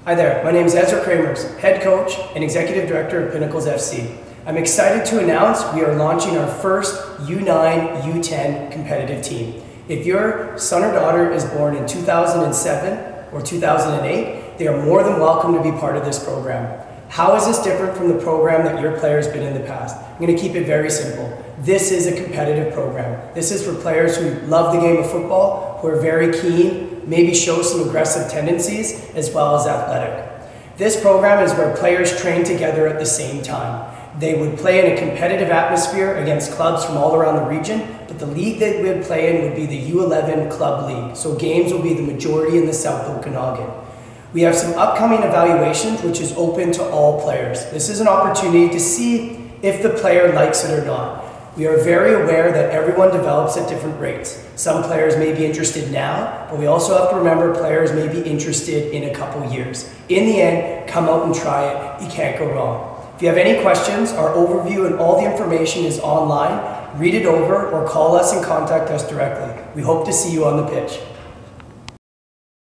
Hi there, my name is Ezra Kramers, head coach and executive director of Pinnacles FC. I'm excited to announce we are launching our first U9, U10 competitive team. If your son or daughter is born in 2007 or 2008, they are more than welcome to be part of this program. How is this different from the program that your player has been in the past? I'm going to keep it very simple. This is a competitive program. This is for players who love the game of football, who are very keen, maybe show some aggressive tendencies, as well as athletic. This program is where players train together at the same time. They would play in a competitive atmosphere against clubs from all around the region, but the league they would play in would be the U11 Club League, so games will be the majority in the South Okanagan. We have some upcoming evaluations which is open to all players. This is an opportunity to see if the player likes it or not. We are very aware that everyone develops at different rates. Some players may be interested now, but we also have to remember players may be interested in a couple years. In the end, come out and try it. You can't go wrong. If you have any questions, our overview and all the information is online. Read it over or call us and contact us directly. We hope to see you on the pitch.